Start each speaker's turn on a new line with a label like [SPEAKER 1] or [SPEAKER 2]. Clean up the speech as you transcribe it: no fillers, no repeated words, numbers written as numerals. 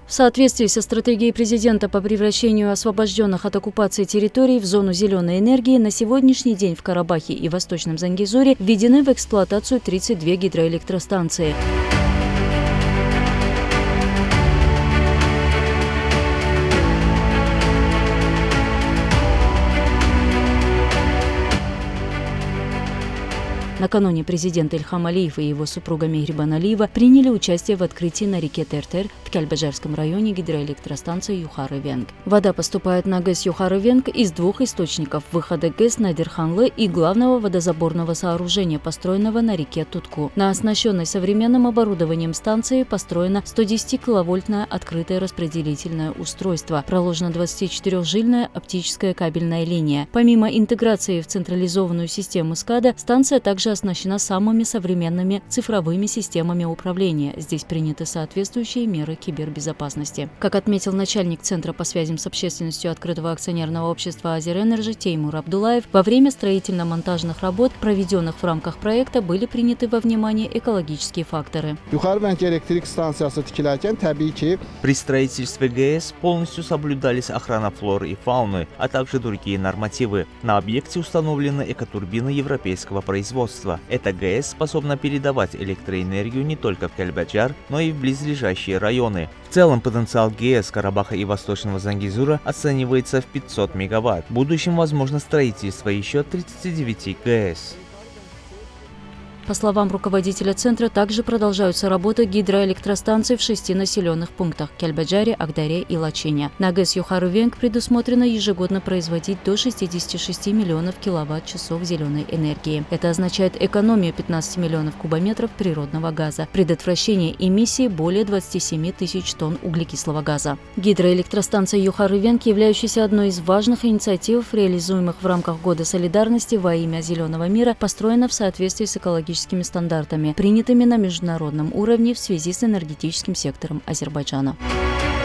[SPEAKER 1] В соответствии со стратегией президента по превращению освобожденных от оккупации территорий в зону зеленой энергии, на сегодняшний день в Карабахе и Восточном Зангезуре введены в эксплуатацию 32 гидроэлектростанции. Накануне президент Ильхам Алиев и его супруга Мехрибан Алиева приняли участие в открытии на реке Тертер в Кельбаджарском районе гидроэлектростанции Юхары-Венг. Вода поступает на ГЭС Юхары-Венг из двух источников – выхода ГЭС Надирханлы и главного водозаборного сооружения, построенного на реке Тутку. На оснащенной современным оборудованием станции построено 110-киловольтное открытое распределительное устройство. Проложена 24-жильная оптическая кабельная линия. Помимо интеграции в централизованную систему СКАДА, станция также оснащена самыми современными цифровыми системами управления. Здесь приняты соответствующие меры кибербезопасности. Как отметил начальник Центра по связям с общественностью открытого акционерного общества «Азерэнерджи» Теймур Абдулаев, во время строительно-монтажных работ, проведенных в рамках проекта, были приняты во внимание экологические факторы.
[SPEAKER 2] При строительстве ГЭС полностью соблюдались охрана флоры и фауны, а также другие нормативы. На объекте установлена экотурбина европейского производства. Эта ГЭС способна передавать электроэнергию не только в Кельбаджар, но и в близлежащие районы. В целом потенциал ГЭС Карабаха и Восточного Зангезура оценивается в 500 мегаватт. В будущем возможно строительство еще 39 ГЭС.
[SPEAKER 1] По словам руководителя центра, также продолжаются работы гидроэлектростанций в 6 населенных пунктах – Кельбаджаре, Агдаре и Лачине. На ГЭС Юхары-Венг предусмотрено ежегодно производить до 66 миллионов киловатт-часов зеленой энергии. Это означает экономию 15 миллионов кубометров природного газа, предотвращение эмиссии более 27 тысяч тонн углекислого газа. Гидроэлектростанция Юхары-Венг, являющаяся одной из важных инициатив, реализуемых в рамках Года солидарности во имя зеленого мира, построена в соответствии с экологическими стандартами, принятыми на международном уровне в связи с энергетическим сектором Азербайджана.